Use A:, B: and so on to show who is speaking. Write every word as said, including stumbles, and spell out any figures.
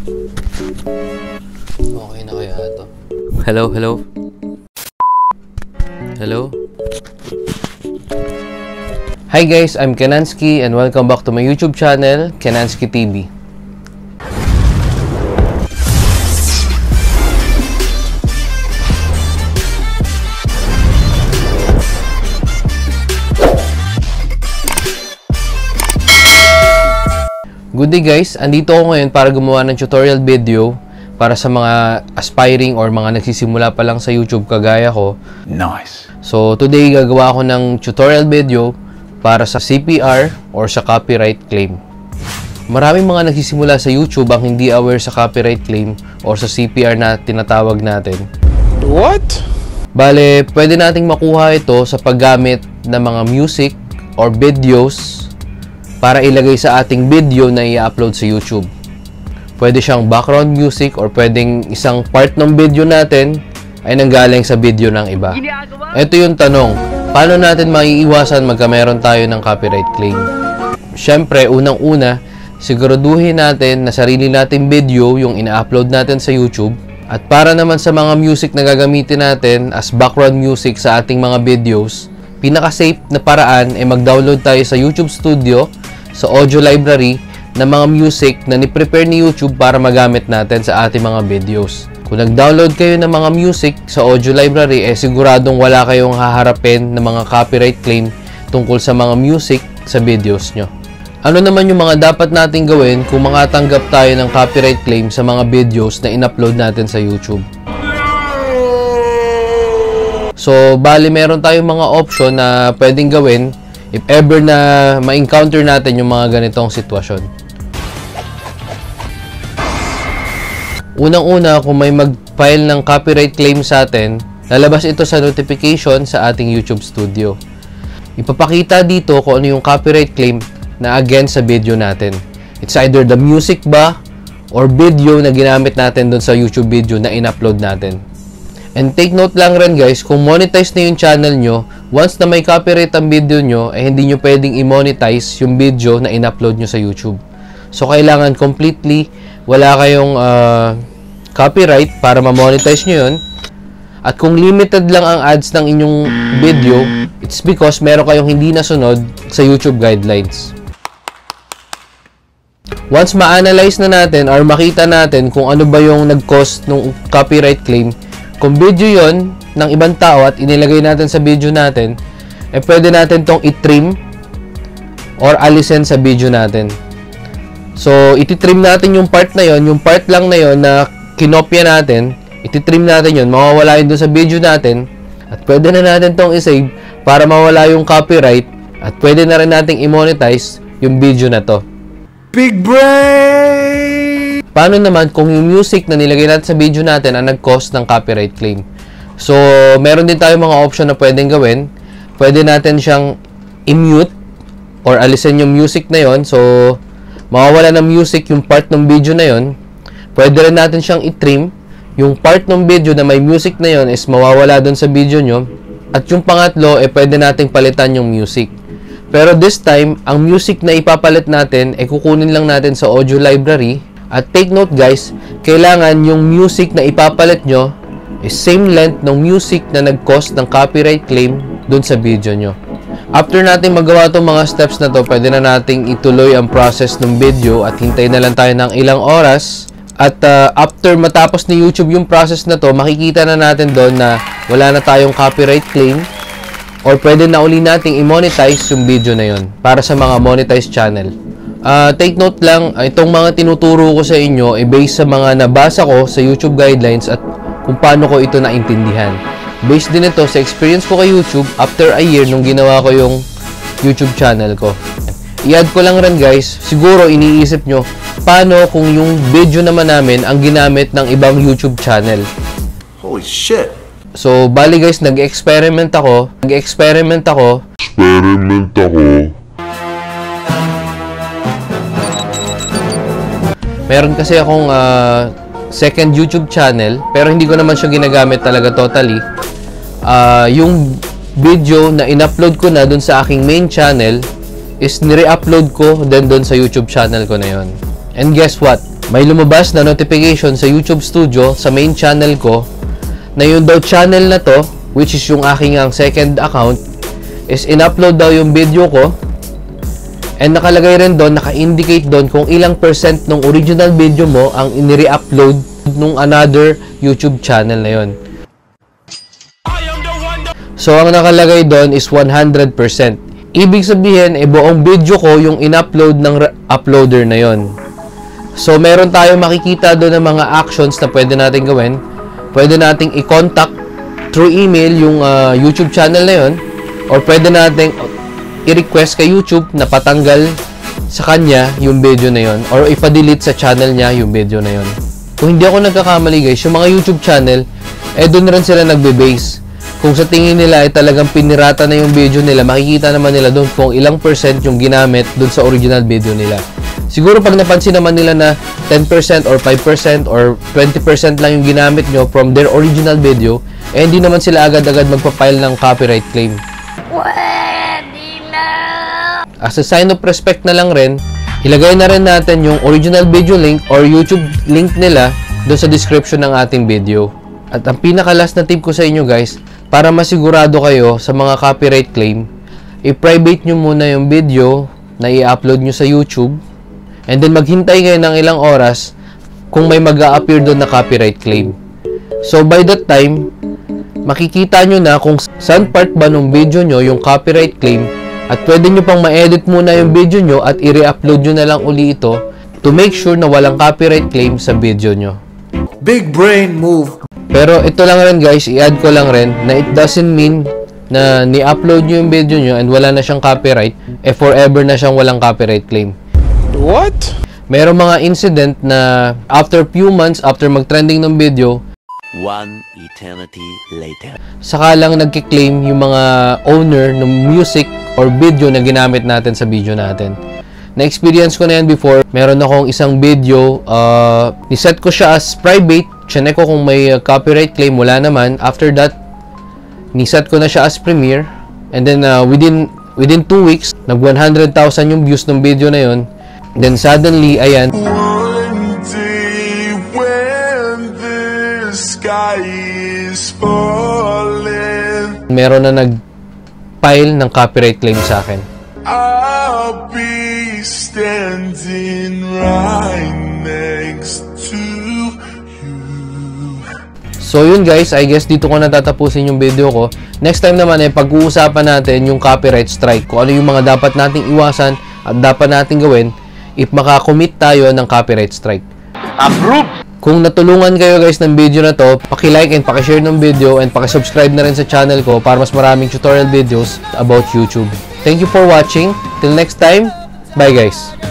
A: Okay na kaya ito? Hello, hello? Hello? Hi guys, I'm Kenanski and welcome back to my YouTube channel, Kenanski T V. Good day guys, andito ako ngayon para gumawa ng tutorial video para sa mga aspiring or mga nagsisimula pa lang sa YouTube kagaya ko. Nice! So today gagawa ako ng tutorial video para sa C P R or sa copyright claim. Maraming mga nagsisimula sa YouTube ang hindi aware sa copyright claim or sa C P R na tinatawag natin. What? Bale, pwede nating makuha ito sa paggamit ng mga music or videos para ilagay sa ating video na i-upload sa YouTube. Pwede siyang background music or pwedeng isang part ng video natin ay nanggaling sa video ng iba. Ito yung tanong, paano natin maiiwasan magka meron tayo ng copyright claim? Siyempre, unang-una, siguraduhin natin na sarili nating video yung ina-upload natin sa YouTube. At para naman sa mga music na gagamitin natin as background music sa ating mga videos, pinaka-safe na paraan ay mag-download tayo sa YouTube Studio, sa audio library ng mga music na ni-prepare ni YouTube para magamit natin sa ating mga videos. Kung nag-download kayo ng mga music sa audio library, eh siguradong wala kayong haharapin ng mga copyright claim tungkol sa mga music sa videos nyo. Ano naman yung mga dapat natin gawin kung makatanggap tayo ng copyright claim sa mga videos na in-upload natin sa YouTube? So, bali meron tayong mga option na pwedeng gawin if ever na ma-encounter natin yung mga ganitong sitwasyon. Unang-una, kung may mag-file ng copyright claim sa atin, lalabas ito sa notification sa ating YouTube Studio. Ipapakita dito kung ano yung copyright claim na against sa video natin. It's either the music ba or video na ginamit natin dun sa YouTube video na in-upload natin. And take note lang rin guys, kung monetize na yung channel nyo, once na may copyright ang video nyo, eh hindi nyo pwedeng i-monetize yung video na in-upload nyo sa YouTube. So, kailangan completely wala kayong uh, copyright para ma-monetize nyo yun. At kung limited lang ang ads ng inyong video, it's because meron kayong hindi nasunod sa YouTube guidelines. Once ma-analyze na natin or makita natin kung ano ba yung nag-cause ng copyright claim, kung video yon ng ibang tao at inilagay natin sa video natin, eh pwede natin tong i-trim or alisin sa video natin. So, iti-trim natin yung part na yon, yung part lang na yon na kinopya natin, iti-trim natin yon, mawawala yun doon sa video natin, at pwede na natin tong i-save para mawala yung copyright at pwede na rin nating i-monetize yung video na to. Big brain! Paano naman kung yung music na nilagay natin sa video natin ang nag-cause ng copyright claim? So, meron din tayo mga option na pwedeng gawin. Pwede natin siyang i-mute or alisin yung music na yon. So, mawawala ng music yung part ng video na yon. Pwede rin natin siyang i-trim. Yung part ng video na may music na yon is mawawala dun sa video nyo. At yung pangatlo, eh pwede nating palitan yung music. Pero this time, ang music na ipapalit natin, eh kukunin lang natin sa audio library. At take note guys, kailangan yung music na ipapalit nyo is same length ng music na nag-cause ng copyright claim dun sa video nyo. After natin magawa itong mga steps na to, pwede na nating ituloy ang process ng video at hintay na lang tayo ng ilang oras. At uh, after matapos ni YouTube yung process na to, makikita na natin doon na wala na tayong copyright claim or pwede na uli nating i-monetize yung video na yon para sa mga monetized channel. Uh, take note lang, itong mga tinuturo ko sa inyo ay based sa mga nabasa ko sa YouTube guidelines at kung paano ko ito naintindihan. Based din ito sa experience ko kay YouTube after a year nung ginawa ko yung YouTube channel ko. I-add ko lang rin guys, siguro iniisip nyo, paano kung yung video naman namin ang ginamit ng ibang YouTube channel? Holy shit! So, bali guys, nag-experiment ako, nag-experiment ako, experiment ako, meron kasi akong uh, second YouTube channel, pero hindi ko naman siya ginagamit talaga totally. Uh, yung video na in-upload ko na dun sa aking main channel is nire-upload ko din dun sa YouTube channel ko na yon. And guess what? may lumabas na notification sa YouTube Studio sa main channel ko na yung daw channel na to, which is yung aking ang second account, is in-upload daw yung video ko, and nakalagay rin doon, naka-indicate doon kung ilang percent ng original video mo ang inire-upload nung another YouTube channel na yon. So ang nakalagay doon is one hundred percent. Ibig sabihin, eh, buong video ko yung in-upload ng uploader na yon. So meron tayo makikita doon ng mga actions na pwede natin gawin. Pwede nating i-contact through email yung uh, YouTube channel na yon, or pwede nating i-request kay YouTube na patanggal sa kanya yung video na yon, or ipa-delete sa channel niya yung video na yon. Kung hindi ako nagkakamali guys, yung mga YouTube channel, eh doon rin sila nagbe-base. Kung sa tingin nila ay talagang pinirata na yung video nila, makikita naman nila doon kung ilang percent yung ginamit doon sa original video nila. Siguro pag napansin naman nila na ten percent or five percent or twenty percent lang yung ginamit nyo from their original video, eh hindi naman sila agad-agad magpa-file ng copyright claim. As a sign of respect na lang rin, ilagay na rin natin yung original video link or YouTube link nila doon sa description ng ating video. At ang pinaka-last na tip ko sa inyo guys, para masigurado kayo sa mga copyright claim, i-private nyo muna yung video na i-upload nyo sa YouTube, and then maghintay kayo ng ilang oras kung may mag-a-appear doon na copyright claim. So by that time, makikita nyo na kung saan part ba ng video nyo yung copyright claim, at pwede nyo pang ma-edit muna yung video nyo at i-re-upload nyo na lang uli ito to make sure na walang copyright claim sa video nyo.
B: Big brain move.
A: Pero ito lang rin guys, i-add ko lang rin na it doesn't mean na ni-upload nyo yung video nyo and wala na siyang copyright, eh forever na siyang walang copyright claim.
B: What?
A: Merong mga incident na after few months, after mag-trending ng video,
C: one eternity later,
A: saka lang nagki-claim yung mga owner ng music or video na ginamit natin sa video natin. Na-experience ko na yan before. Meron akong isang video, uh, niset ko siya as private. Chinek ko kung may uh, copyright claim, wala naman. After that, niset ko na siya as premiere. And then, uh, within within two weeks, nag one hundred thousand yung views ng video na yon. Then, suddenly, ayan.
D: One day when the sky is falling,
A: meron na nag-file ng copyright claim sa akin.
D: I'll be standing right next to you.
A: So yun guys, I guess dito ko natatapusin yung video ko. Next time naman eh, pag-uusapan natin yung copyright strike. Kung ano yung mga dapat nating iwasan at dapat nating gawin if makakommit tayo ng copyright strike.
C: approve!
A: Kung natulungan kayo guys ng video na to, paki-like and paki-share ng video and paki-subscribe na rin sa channel ko para mas maraming tutorial videos about YouTube. Thank you for watching. Till next time, bye guys!